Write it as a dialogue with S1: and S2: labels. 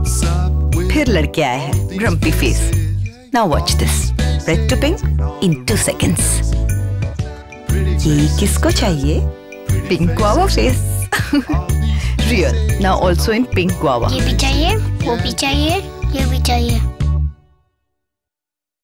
S1: फिर लड़के आए हैं, grumpy face. Now watch this. Red to pink in 2 seconds. ये किसको चाहिए? Pink guava face. Real. Now also in pink guava.
S2: ये भी चाहिए, वो भी चाहिए, ये भी चाहिए.